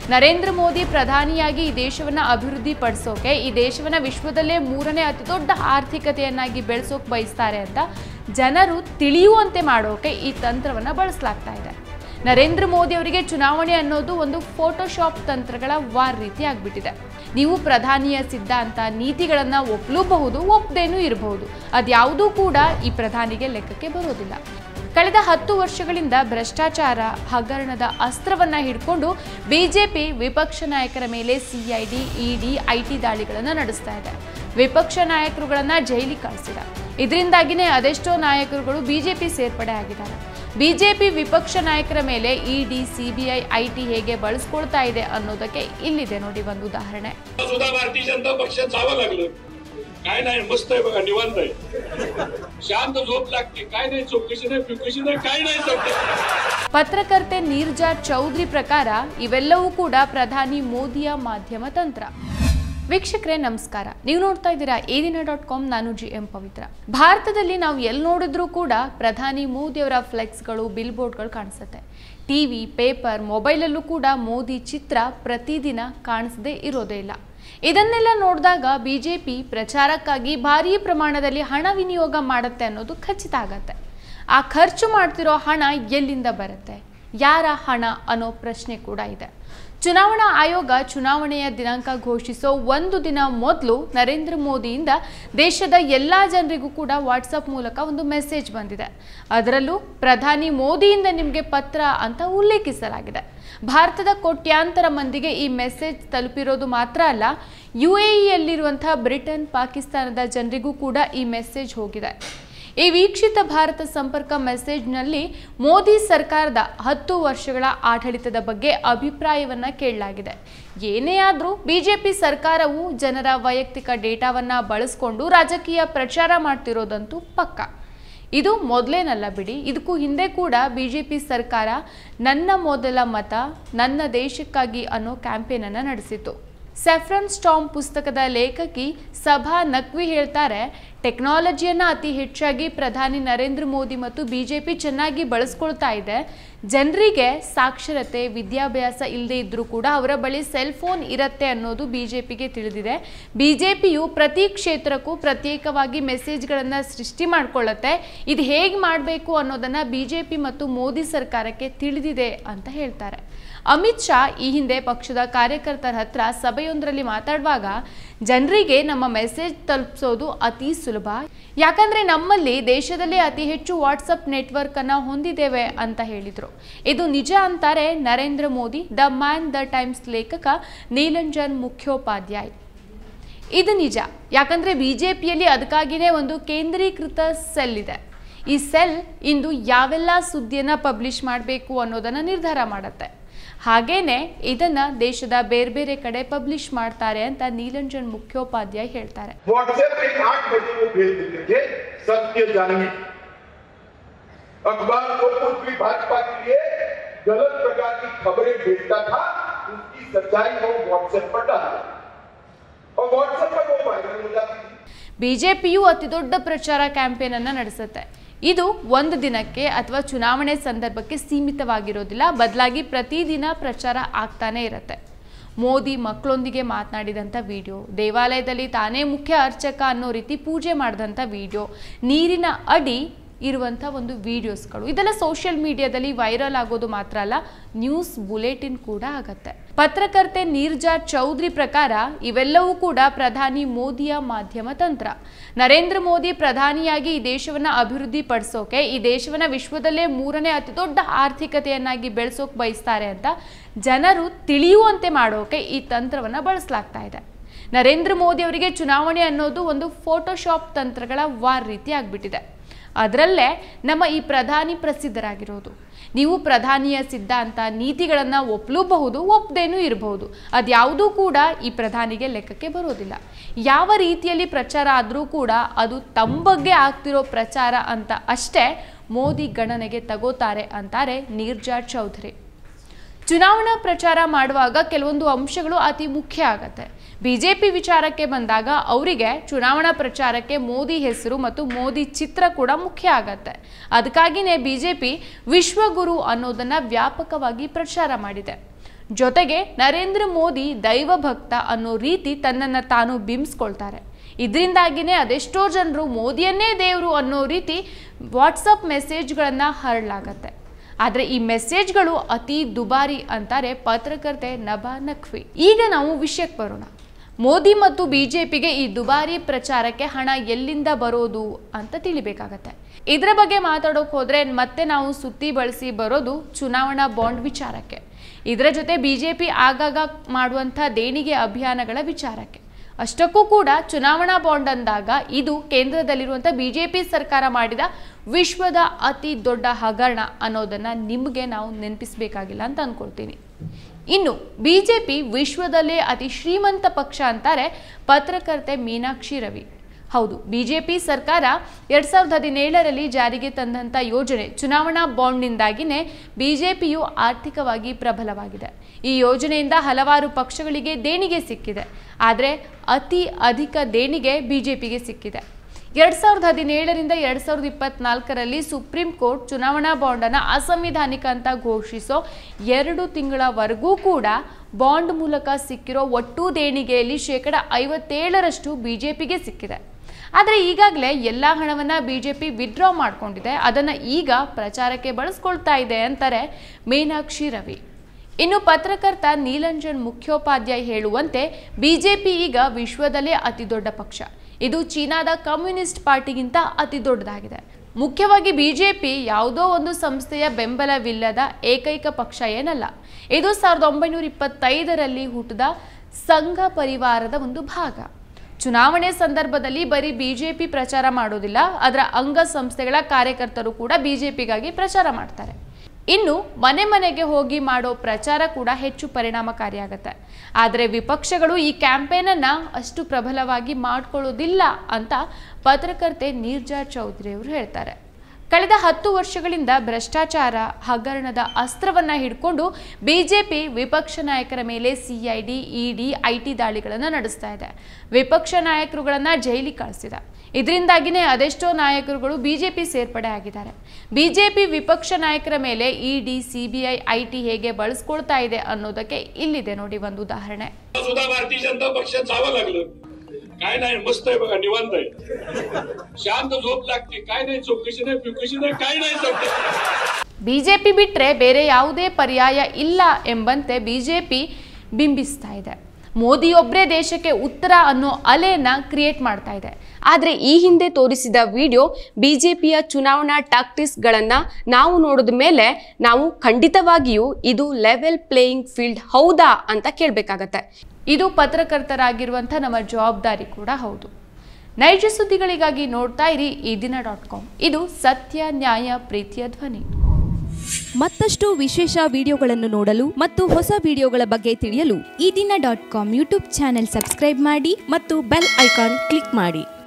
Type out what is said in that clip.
ನರೇಂದ್ರ ಮೋದಿ ಪ್ರಧಾನಿಯಾಗಿ ಈ ದೇಶವನ್ನ ಅಭಿವೃದ್ಧಿ ಪಡಿಸೋಕೆ, ಈ ದೇಶವನ್ನ ವಿಶ್ವದಲ್ಲೇ 3ನೇ ಅತಿ ದೊಡ್ಡ ಆರ್ಥಿಕತೆಯನ್ನಾಗಿ ಬೆಳೆಸೋಕೆ ಬಯಸ್ತಾರೆ ಅಂತ ಜನರು ತಿಳಿಯುವಂತೆ ಮಾಡೋಕೆ ಈ ತಂತ್ರವನ್ನ ಬಳಸಲಾಗ್ತಾ ಇದೆ. ನರೇಂದ್ರ ಮೋದಿ ಅವರಿಗೆ ಚುನಾವಣೆ ಅನ್ನೋದು ಒಂದು ಫೋಟೋಶಾಪ್ ತಂತ್ರಗಳ ವಾರ್ ರೀತಿ ಆಗ್ಬಿಟ್ಟಿದೆ. ನೀವು ಪ್ರಧಾನಿಯ ಸಿದ್ಧಾಂತ ನೀತಿಗಳನ್ನ ಒಪ್ಪಲೂಬಹುದು, ಒಪ್ಪದೇನೂ ಇರಬಹುದು. ಅದ್ಯಾವುದೂ ಕೂಡ ಈ ಪ್ರಧಾನಿಗೆ ಲೆಕ್ಕಕ್ಕೆ ಬರೋದಿಲ್ಲ. ಕಳೆದ 10 ವರ್ಷಗಳಿಂದ ಭ್ರಷ್ಟಾಚಾರ ಹಗರಣದ ಅಸ್ತ್ರವನ್ನ ಹಿಡ್ಕೊಂಡು ಬಿಜೆಪಿ ವಿಪಕ್ಷ ನಾಯಕರ ಮೇಲೆ ಸಿಐಡಿ, ಇಡಿ, ಐಟಿ ದಾಳಿಗಳನ್ನು ನಡೆಸ್ತಾ ಇದೆ. ವಿಪಕ್ಷ ನಾಯಕರುಗಳನ್ನ ಜೈಲಿಗೆ ಕಳಿಸಿದೆ. ಇದರಿಂದಾಗಿನೇ ಅದೆಷ್ಟೋ ನಾಯಕರುಗಳು ಬಿಜೆಪಿ ಸೇರ್ಪಡೆ ಆಗಿದ್ದಾರೆ. ಬಿಜೆಪಿ ವಿಪಕ್ಷ ನಾಯಕರ ಮೇಲೆ ಇಡಿ, ಸಿಬಿಐ, ಐಟಿ ಹೇಗೆ ಬಳಸ್ಕೊಳ್ತಾ ಇದೆ ಅನ್ನೋದಕ್ಕೆ ಇಲ್ಲಿದೆ ನೋಡಿ ಒಂದು ಉದಾಹರಣೆ. भारतीय जनता पक्षात जावं लागलं. काय नाही, मस्त आहे बघा, निवांत आहे, शांत झोप लागते, काय नाही, चौकशी नाही, काय नाही सध्या. ಪತ್ರಕರ್ತೆ ನೀರ್ಜಾ ಚೌಧರಿ ಪ್ರಕಾರ ಇವೆಲ್ಲವೂ ಕೂಡ ಪ್ರಧಾನಿ ಮೋದಿಯ ಮಾಧ್ಯಮ ತಂತ್ರ. ವೀಕ್ಷಕರೇ ನಮಸ್ಕಾರ, ನೀವು ನೋಡ್ತಾ ಇದ್ದೀರಾ edina.com. ನಾನು GM ಪವಿತ್ರ. ಭಾರತದಲ್ಲಿ ನಾವು ಎಲ್ಲಿ ನೋಡಿದ್ರೂ ಕೂಡ ಪ್ರಧಾನಿ ಮೋದಿಯವರ ಫ್ಲೆಕ್ಸ್ಗಳು, ಬಿಲ್ ಬೋರ್ಡ್ಗಳು ಕಾಣಿಸುತ್ತೆ. ಟಿವಿ, ಪೇಪರ್, ಮೊಬೈಲಲ್ಲೂ ಕೂಡ ಮೋದಿ ಚಿತ್ರ ಪ್ರತಿದಿನ ಕಾಣಿಸದೇ ಇರೋದೇ ಇಲ್ಲ. ಇದನ್ನೆಲ್ಲ ನೋಡಿದಾಗ ಬಿಜೆಪಿ ಪ್ರಚಾರಕ್ಕಾಗಿ ಭಾರೀ ಪ್ರಮಾಣದಲ್ಲಿ ಹಣ ವಿನಿಯೋಗ ಮಾಡುತ್ತೆ ಅನ್ನೋದು ಖಚಿತ ಆಗತ್ತೆ. ಆ ಖರ್ಚು ಮಾಡ್ತಿರೋ ಹಣ ಎಲ್ಲಿಂದ ಬರುತ್ತೆ, ಯಾರ ಹಣ ಅನ್ನೋ ಪ್ರಶ್ನೆ ಕೂಡ ಇದೆ. ಚುನಾವಣಾ ಆಯೋಗ ಚುನಾವಣೆಯ ದಿನಾಂಕ ಘೋಷಿಸೋ ಒಂದು ದಿನ ಮೊದಲು ನರೇಂದ್ರ ಮೋದಿಯಿಂದ ದೇಶದ ಎಲ್ಲ ಜನರಿಗೂ ಕೂಡ ವಾಟ್ಸಪ್ ಮೂಲಕ ಒಂದು ಮೆಸೇಜ್ ಬಂದಿದೆ. ಅದರಲ್ಲೂ ಪ್ರಧಾನಿ ಮೋದಿಯಿಂದ ನಿಮಗೆ ಪತ್ರ ಅಂತ ಉಲ್ಲೇಖಿಸಲಾಗಿದೆ. ಭಾರತದ ಕೋಟ್ಯಾಂತರ ಮಂದಿಗೆ ಈ ಮೆಸೇಜ್ ತಲುಪಿರೋದು ಮಾತ್ರ ಅಲ್ಲ, UAEಯಲ್ಲಿರುವಂತಹ ಬ್ರಿಟನ್, ಪಾಕಿಸ್ತಾನದ ಜನರಿಗೂ ಕೂಡ ಈ ಮೆಸೇಜ್ ಹೋಗಿದೆ. ಈ ವೀಕ್ಷಿತ ಭಾರತ ಸಂಪರ್ಕ ಮೆಸೇಜ್ನಲ್ಲಿ ಮೋದಿ ಸರ್ಕಾರದ 10 ವರ್ಷಗಳ ಆಡಳಿತದ ಬಗ್ಗೆ ಅಭಿಪ್ರಾಯವನ್ನ ಕೇಳಲಾಗಿದೆ. ಏನೇ ಆದರೂ ಬಿಜೆಪಿ ಸರ್ಕಾರವು ಜನರ ವೈಯಕ್ತಿಕ ಡೇಟಾವನ್ನ ಬಳಸಿಕೊಂಡು ರಾಜಕೀಯ ಪ್ರಚಾರ ಮಾಡ್ತಿರೋದಂತೂ ಪಕ್ಕ. ಇದು ಮೊದಲೇನಲ್ಲ ಬಿಡಿ, ಇದಕ್ಕೂ ಹಿಂದೆ ಕೂಡ ಬಿಜೆಪಿ ಸರ್ಕಾರ ನನ್ನ ಮೊದಲ ಮತ ನನ್ನ ದೇಶಕ್ಕಾಗಿ ಅನ್ನೋ ಕ್ಯಾಂಪೇನ್ ಅನ್ನು ನಡೆಸಿತು. ಸೆಫ್ರನ್ ಸ್ಟಾರ್ಮ್ ಪುಸ್ತಕದ ಲೇಖಕಿ ಸಭಾ ನಕ್ವಿ ಹೇಳ್ತಾರೆ, ಟೆಕ್ನಾಲಜಿಯನ್ನು ಅತಿ ಹೆಚ್ಚಾಗಿ ಪ್ರಧಾನಿ ನರೇಂದ್ರ ಮೋದಿ ಮತ್ತು ಬಿಜೆಪಿ ಚೆನ್ನಾಗಿ ಬಳಸ್ಕೊಳ್ತಾ ಇದೆ. ಜನರಿಗೆ ಸಾಕ್ಷರತೆ, ವಿದ್ಯಾಭ್ಯಾಸ ಇಲ್ಲದೆ ಇದ್ರೂ ಕೂಡ ಅವರ ಬಳಿ ಸೆಲ್ ಫೋನ್ ಇರುತ್ತೆ ಅನ್ನೋದು ಬಿಜೆಪಿಗೆ ತಿಳಿದಿದೆ. ಬಿಜೆಪಿಯು ಪ್ರತಿ ಕ್ಷೇತ್ರಕ್ಕೂ ಪ್ರತ್ಯೇಕವಾಗಿ ಮೆಸೇಜ್ಗಳನ್ನು ಸೃಷ್ಟಿ ಮಾಡ್ಕೊಳ್ಳುತ್ತೆ. ಇದು ಹೇಗೆ ಮಾಡಬೇಕು ಅನ್ನೋದನ್ನ ಬಿಜೆಪಿ ಮತ್ತು ಮೋದಿ ಸರ್ಕಾರಕ್ಕೆ ತಿಳಿದಿದೆ ಅಂತ ಹೇಳ್ತಾರೆ. ಅಮಿತ್ ಶಾ ಈ ಹಿಂದೆ ಪಕ್ಷದ ಕಾರ್ಯಕರ್ತರ ಹತ್ರ ಸಭೆಯೊಂದರಲ್ಲಿ ಮಾತಾಡುವಾಗ ಜನರಿಗೆ ನಮ್ಮ ಮೆಸೇಜ್ ತಲುಪಿಸೋದು ಅತಿ ಸುಲಭ, ಯಾಕಂದ್ರೆ ನಮ್ಮಲ್ಲಿ ದೇಶದಲ್ಲೇ ಅತಿ ಹೆಚ್ಚು ವಾಟ್ಸಪ್ ನೆಟ್ವರ್ಕ್ ಅನ್ನ ಹೊಂದಿದ್ದೇವೆ ಅಂತ ಹೇಳಿದ್ರು. ಇದು ನಿಜ ಅಂತಾರೆ Narendra Modi the man the times ಲೇಖಕ ನೀಲಂಜನ್ ಮುಖ್ಯೋಪಾಧ್ಯಾಯ್. ಇದು ನಿಜ, ಯಾಕಂದ್ರೆ ಬಿಜೆಪಿಯಲ್ಲಿ ಅದಕ್ಕಾಗಿಯೇ ಒಂದು ಕೇಂದ್ರೀಕೃತ ಸೆಲ್ ಇದೆ. ಈ ಸೆಲ್ ಇಂದು ಯಾವೆಲ್ಲ ಸುದ್ದಿಯನ್ನ ಪಬ್ಲಿಷ್ ಮಾಡಬೇಕು ಅನ್ನೋದನ್ನ ನಿರ್ಧಾರ ಮಾಡುತ್ತೆ. ಹಾಗೇನೆ ಇದನ್ನ ದೇಶದ ಬೇರೆ ಬೇರೆ ಕಡೆ ಪಬ್ಲಿಷ್ ಮಾಡ್ತಾರೆ ಅಂತ ನೀಲಂಜನ್ ಮುಖ್ಯೋಪಾಧ್ಯಾಯ ಹೇಳ್ತಾರೆ. व्हाट्सएप पे 8 बजे वो भेज देते थे सत्य जानवी। अखबार को कुछ भी भाजपा के लिए गलत प्रकार की खबरें भेजता था, उसकी सच्चाई वो व्हाट्सएप पर डालता और व्हाट्सएप पर वो वायरल हो जाती थी. ಬಿಜೆಪಿಯು ಅತಿ ದೊಡ್ಡ ಪ್ರಚಾರ ಕ್ಯಾಂಪೇನ್ ಅನ್ನ ನಡೆಸುತ್ತೆ. ಇದು ಒಂದು ದಿನಕ್ಕೆ ಅಥವಾ ಚುನಾವಣೆ ಸಂದರ್ಭಕ್ಕೆ ಸೀಮಿತವಾಗಿರೋದಿಲ್ಲ, ಬದಲಾಗಿ ಪ್ರತಿದಿನ ಪ್ರಚಾರ ಆಗ್ತಾನೆ ಇರುತ್ತೆ. ಮೋದಿ ಮಕ್ಕಳೊಂದಿಗೆ ಮಾತನಾಡಿದಂಥ ವಿಡಿಯೋ, ದೇವಾಲಯದಲ್ಲಿ ತಾನೇ ಮುಖ್ಯ ಅರ್ಚಕ ಅನ್ನೋ ರೀತಿ ಪೂಜೆ ಮಾಡಿದಂಥ ವಿಡಿಯೋ, ನೀರಿನ ಅಡಿ ಇರುವಂಥ ಒಂದು ವಿಡಿಯೋಸ್ಗಳು, ಇದೆಲ್ಲ ಸೋಷಿಯಲ್ ಮೀಡಿಯಾದಲ್ಲಿ ವೈರಲ್ ಆಗೋದು ಮಾತ್ರ ಅಲ್ಲ, ನ್ಯೂಸ್ ಬುಲೆಟಿನ್ ಕೂಡ ಆಗತ್ತೆ. ಪತ್ರಕರ್ತೆ ನೀರ್ಜಾ ಚೌಧರಿ ಪ್ರಕಾರ ಇವೆಲ್ಲವೂ ಕೂಡ ಪ್ರಧಾನಿ ಮೋದಿಯ ಮಾಧ್ಯಮ ತಂತ್ರ. ನರೇಂದ್ರ ಮೋದಿ ಪ್ರಧಾನಿಯಾಗಿ ಈ ದೇಶವನ್ನ ಅಭಿವೃದ್ಧಿ ಪಡಿಸೋಕೆ, ಈ ದೇಶವನ್ನ ವಿಶ್ವದಲ್ಲೇ 3ನೇ ಅತಿ ದೊಡ್ಡ ಆರ್ಥಿಕತೆಯನ್ನಾಗಿ ಬೆಳೆಸೋಕೆ ಬಯಸ್ತಾರೆ ಅಂತ ಜನರು ತಿಳಿಯುವಂತೆ ಮಾಡೋಕೆ ಈ ತಂತ್ರವನ್ನ ಬಳಸಲಾಗ್ತಾ ಇದೆ. ನರೇಂದ್ರ ಮೋದಿ ಅವರಿಗೆ ಚುನಾವಣೆ ಅನ್ನೋದು ಒಂದು ಫೋಟೋಶಾಪ್ ತಂತ್ರಗಳ ವಾರ್ ರೀತಿ ಆಗ್ಬಿಟ್ಟಿದೆ. ಅದರಲ್ಲೇ ನಮ್ಮ ಈ ಪ್ರಧಾನಿ ಪ್ರಸಿದ್ಧರಾಗಿರೋದು. ನೀವು ಪ್ರಧಾನಿಯ ಸಿದ್ಧಾಂತ ನೀತಿಗಳನ್ನ ಒಪ್ಪಲೂಬಹುದು, ಒಪ್ಪದೇನೂ ಇರಬಹುದು. ಅದ್ಯಾವುದೂ ಕೂಡ ಈ ಪ್ರಧಾನಿಗೆ ಲೆಕ್ಕಕ್ಕೆ ಬರೋದಿಲ್ಲ. ಯಾವ ರೀತಿಯಲ್ಲಿ ಪ್ರಚಾರ ಆದರೂ ಕೂಡ ಅದು ತಮ್ಮ ಬಗ್ಗೆ ಆಗ್ತಿರೋ ಪ್ರಚಾರ ಅಂತ ಅಷ್ಟೇ ಮೋದಿ ಗಣನೆಗೆ ತಗೋತಾರೆ ಅಂತಾರೆ ನೀರ್ಜಾ ಚೌಧರಿ. ಚುನಾವಣಾ ಪ್ರಚಾರ ಮಾಡುವಾಗ ಕೆಲವೊಂದು ಅಂಶಗಳು ಅತಿ ಮುಖ್ಯ ಆಗತ್ತೆ. ಬಿಜೆಪಿ ವಿಚಾರಕ್ಕೆ ಬಂದಾಗ ಅವರಿಗೆ ಚುನಾವಣಾ ಪ್ರಚಾರಕ್ಕೆ ಮೋದಿ ಹೆಸರು ಮತ್ತು ಮೋದಿ ಚಿತ್ರ ಕೂಡ ಮುಖ್ಯ ಆಗತ್ತೆ. ಅದಕ್ಕಾಗಿಯೇ ಬಿಜೆಪಿ ವಿಶ್ವಗುರು ಅನ್ನೋದನ್ನ ವ್ಯಾಪಕವಾಗಿ ಪ್ರಚಾರ ಮಾಡಿದೆ. ಜೊತೆಗೆ ನರೇಂದ್ರ ಮೋದಿ ದೈವ ಭಕ್ತ ಅನ್ನೋ ರೀತಿ ತನ್ನನ್ನು ತಾನು ಬಿಂಬಿಸ್ಕೊಳ್ತಾರೆ. ಇದರಿಂದಾಗಿನೇ ಅದೆಷ್ಟೋ ಜನರು ಮೋದಿಯನ್ನೇ ದೇವರು ಅನ್ನೋ ರೀತಿ ವಾಟ್ಸಪ್ ಮೆಸೇಜ್ಗಳನ್ನು ಹರಡಲಾಗತ್ತೆ. ಆದರೆ ಈ ಮೆಸೇಜ್ಗಳು ಅತಿ ದುಬಾರಿ ಅಂತಾರೆ ಪತ್ರಕರ್ತೆ ನಭಾ ನಖ್ವಿ. ಈಗ ನಾವು ವಿಷಯಕ್ಕೆ ಬರೋಣ. ಮೋದಿ ಮತ್ತು ಬಿಜೆಪಿಗೆ ಈ ದುಬಾರಿ ಪ್ರಚಾರಕ್ಕೆ ಹಣ ಎಲ್ಲಿಂದ ಬರೋದು ಅಂತ ತಿಳಿಬೇಕಾಗತ್ತೆ. ಇದರ ಬಗ್ಗೆ ಮಾತಾಡೋಕೆ ಹೋದ್ರೆ ಮತ್ತೆ ನಾವು ಸುತ್ತಿ ಬಳಸಿ ಬರೋದು ಚುನಾವಣಾ ಬಾಂಡ್ ವಿಚಾರಕ್ಕೆ. ಇದರ ಜೊತೆ ಬಿಜೆಪಿ ಆಗಾಗ ಮಾಡುವಂಥ ದೇಣಿಗೆ ಅಭಿಯಾನಗಳ ವಿಚಾರಕ್ಕೆ. ಅಷ್ಟಕ್ಕೂ ಕೂಡ ಚುನಾವಣಾ ಬಾಂಡ್ ಅಂದಾಗ ಇದು ಕೇಂದ್ರದಲ್ಲಿರುವಂಥ ಬಿಜೆಪಿ ಸರ್ಕಾರ ಮಾಡಿದ ವಿಶ್ವದ ಅತಿ ದೊಡ್ಡ ಹಗರಣ ಅನ್ನೋದನ್ನು ನಿಮಗೆ ನಾವು ನೆನಪಿಸಬೇಕಾಗಿಲ್ಲ ಅಂತ ಅಂದ್ಕೊಳ್ತೀನಿ. ಇನ್ನು ಬಿಜೆಪಿ ವಿಶ್ವದಲ್ಲೇ ಅತಿ ಶ್ರೀಮಂತ ಪಕ್ಷ ಅಂತಾರೆ ಪತ್ರಕರ್ತೆ ಮೀನಾಕ್ಷಿ ರವಿ. ಹೌದು, ಬಿಜೆಪಿ ಸರ್ಕಾರ 2017ರಲ್ಲಿ ಜಾರಿಗೆ ತಂದಂಥ ಯೋಜನೆ ಚುನಾವಣಾ ಬಾಂಡ್ನಿಂದಾಗಿಯೇ ಬಿಜೆಪಿಯು ಆರ್ಥಿಕವಾಗಿ ಪ್ರಬಲವಾಗಿದೆ. ಈ ಯೋಜನೆಯಿಂದ ಹಲವಾರು ಪಕ್ಷಗಳಿಗೆ ದೇಣಿಗೆ ಸಿಕ್ಕಿದೆ. ಆದರೆ ಅತಿ ಅಧಿಕ ದೇಣಿಗೆ ಬಿಜೆಪಿಗೆ ಸಿಕ್ಕಿದೆ. 2017ರಿಂದ 2024ರಲ್ಲಿ ಸುಪ್ರೀಂ ಕೋರ್ಟ್ ಚುನಾವಣಾ ಬಾಂಡನ್ನು ಅಸಂವಿಧಾನಿಕ ಅಂತ ಘೋಷಿಸೋ 2 ತಿಂಗಳವರೆಗೂ ಕೂಡ ಬಾಂಡ್ ಮೂಲಕ ಸಿಕ್ಕಿರೋ ಒಟ್ಟು ದೇಣಿಗೆಯಲ್ಲಿ 57% ಬಿಜೆಪಿಗೆ ಸಿಕ್ಕಿದೆ. ಆದರೆ ಈಗಾಗಲೇ ಎಲ್ಲ ಹಣವನ್ನು ಬಿಜೆಪಿ ವಿಡ್ರಾ ಮಾಡಿಕೊಂಡಿದೆ. ಅದನ್ನು ಈಗ ಪ್ರಚಾರಕ್ಕೆ ಬಳಸ್ಕೊಳ್ತಾ ಇದೆ ಅಂತಾರೆ ಮೀನಾಕ್ಷಿ ರವಿ. ಇನ್ನು ಪತ್ರಕರ್ತ ನೀಲಂಜನ್ ಮುಖ್ಯೋಪಾಧ್ಯಾಯ ಹೇಳುವಂತೆ ಬಿಜೆಪಿ ಈಗ ವಿಶ್ವದಲ್ಲೇ ಅತಿ ದೊಡ್ಡ ಪಕ್ಷ. ಇದು ಚೀನಾದ ಕಮ್ಯುನಿಸ್ಟ್ ಪಾರ್ಟಿಗಿಂತ ಅತಿ ದೊಡ್ಡದಾಗಿದೆ. ಮುಖ್ಯವಾಗಿ ಬಿಜೆಪಿ ಯಾವುದೋ ಒಂದು ಸಂಸ್ಥೆಯ ಬೆಂಬಲವಿಲ್ಲದ ಏಕೈಕ ಪಕ್ಷ ಏನಲ್ಲ. ಇದು 1925ರಲ್ಲಿ ಹುಟ್ಟಿದ ಸಂಘ ಪರಿವಾರದ ಒಂದು ಭಾಗ. ಚುನಾವಣೆ ಸಂದರ್ಭದಲ್ಲಿ ಬರೀ ಬಿಜೆಪಿ ಪ್ರಚಾರ ಮಾಡೋದಿಲ್ಲ, ಅದರ ಅಂಗ ಸಂಸ್ಥೆಗಳ ಕಾರ್ಯಕರ್ತರು ಕೂಡ ಬಿಜೆಪಿಗಾಗಿ ಪ್ರಚಾರ ಮಾಡ್ತಾರೆ. ಇನ್ನು ಮನೆ ಮನೆಗೆ ಹೋಗಿ ಮಾಡೋ ಪ್ರಚಾರ ಕೂಡ ಹೆಚ್ಚು ಪರಿಣಾಮಕಾರಿಯಾಗುತ್ತೆ. ಆದರೆ ವಿಪಕ್ಷಗಳು ಈ ಕ್ಯಾಂಪೇನನ್ನು ಅಷ್ಟು ಪ್ರಬಲವಾಗಿ ಮಾಡ್ಕೊಳ್ಳೋದಿಲ್ಲ ಅಂತ ಪತ್ರಕರ್ತೆ ನೀರ್ಜಾ ಚೌಧರಿ ಅವರು ಹೇಳ್ತಾರೆ. ಕಳೆದ 10 ವರ್ಷಗಳಿಂದ ಭ್ರಷ್ಟಾಚಾರ ಹಗರಣದ ಅಸ್ತ್ರವನ್ನು ಹಿಡ್ಕೊಂಡು ಬಿಜೆಪಿ ವಿಪಕ್ಷ ನಾಯಕರ ಮೇಲೆ ಸಿಐಡಿ, ಇಡಿ, ಐಟಿ ದಾಳಿಗಳನ್ನು ನಡೆಸ್ತಾ ಇದೆ. ವಿಪಕ್ಷ ನಾಯಕರುಗಳನ್ನು ಜೈಲಿಗೆ ಕಳಿಸಿದೆ. ಇದರಿಂದಾಗಿಯೇ ಅದೆಷ್ಟೋ ನಾಯಕರುಗಳು ಬಿಜೆಪಿ ಸೇರ್ಪಡೆ ಆಗಿದ್ದಾರೆ. ಬಿಜೆಪಿ ವಿಪಕ್ಷ ನಾಯಕರ ಮೇಲೆ ಇಡಿ, ಸಿಬಿಐ, ಐಟಿ ಹೇಗೆ ಬಳಸ್ಕೊಳ್ತಾ ಇದೆ ಅನ್ನೋದಕ್ಕೆ इल्लिದೆ ನೋಡಿ ಒಂದು उदाहरण. सुद्धा भारतीय जनता पक्षात जावं लागलं. काय नाही, मस्त आहे बघा, निवांत आहे, शांत झोप लागते, काय नाही, चौकशी नाही, पिकशी नाही, काय नाही चौकशी. ಬಿಜೆಪಿ ಬಿಟ್ರೆ ಬೇರೆ ಯಾವುದೇ ಪರ್ಯಾಯ ಇಲ್ಲ ಎಂಬಂತೆ ಬಿಜೆಪಿ ಬಿಂಬಿಸ್ತಾ ಇದೆ. ಮೋದಿಯೊಬ್ಬರೇ ದೇಶಕ್ಕೆ ಉತ್ತರ ಅನ್ನೋ ಅಲೆನ ಕ್ರಿಯೇಟ್ ಮಾಡ್ತಾ ಇದೆ. ಆದರೆ ಈ ಹಿಂದೆ ತೋರಿಸಿದ ವಿಡಿಯೋ ಬಿಜೆಪಿಯ ಚುನಾವಣಾ ಟ್ಯಾಕ್ಟಿಕ್ಸ್ಗಳನ್ನು ನಾವು ನೋಡಿದ ಮೇಲೆ ನಾವು ಖಂಡಿತವಾಗಿಯೂ ಇದು ಲೆವೆಲ್ ಪ್ಲೇಯಿಂಗ್ ಫೀಲ್ಡ್ ಹೌದಾ ಅಂತ ಕೇಳಬೇಕಾಗತ್ತೆ. ಇದು ಪತ್ರಕರ್ತರಾಗಿರುವಂಥ ನಮ್ಮ ಜವಾಬ್ದಾರಿ ಕೂಡ ಹೌದು. ನೈಜ ಸುದ್ದಿಗಳಿಗಾಗಿ ನೋಡ್ತಾ ಇರಿ ಈದಿನ.com. ಇದು ಸತ್ಯ, ನ್ಯಾಯ, ಪ್ರೀತಿಯ ಧ್ವನಿ. ಮತ್ತಷ್ಟು ವಿಶೇಷ ವಿಡಿಯೋಗಳನ್ನು ನೋಡಲು ಮತ್ತು ಹೊಸ ವಿಡಿಯೋಗಳ ಬಗ್ಗೆ ತಿಳಿಯಲು ಈದಿನ.com ಯೂಟ್ಯೂಬ್ ಚಾನೆಲ್ ಸಬ್ಸ್ಕ್ರೈಬ್ ಮಾಡಿ ಮತ್ತು ಬೆಲ್ ಐಕಾನ್ ಕ್ಲಿಕ್ ಮಾಡಿ.